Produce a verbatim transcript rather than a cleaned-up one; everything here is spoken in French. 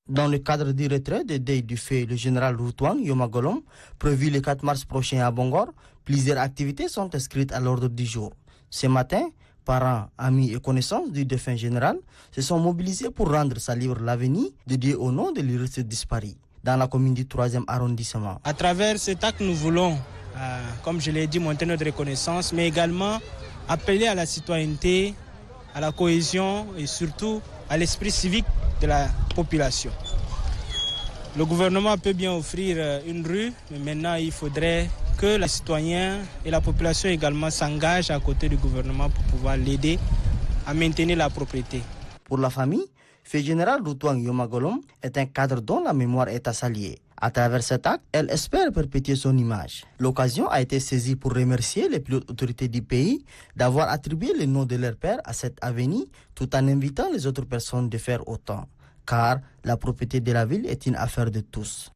Dans le cadre du retrait de deuil du fait le général Routoing Yomagolom, prévu le quatre mars prochain à Bongor, plusieurs activités sont inscrites à l'ordre du jour. Ce matin, parents, amis et connaissances du défunt général se sont mobilisés pour rendre sa libre l'avenir dédié au nom de l'illustre disparu dans la commune du troisième arrondissement. À travers cet acte, nous voulons, euh, comme je l'ai dit, montrer notre reconnaissance, mais également appeler à la citoyenneté, à la cohésion et surtout à l'esprit civique de la population. Le gouvernement peut bien offrir une rue, mais maintenant il faudrait que les citoyens et la population également s'engagent à côté du gouvernement pour pouvoir l'aider à maintenir la propriété. Pour la famille, le général Routoing Yomagolom est un cadre dont la mémoire est à saluer. À travers cet acte, elle espère perpétuer son image. L'occasion a été saisie pour remercier les plus hautes autorités du pays d'avoir attribué le nom de leur père à cette avenue, tout en invitant les autres personnes de faire autant. Car la propriété de la ville est une affaire de tous.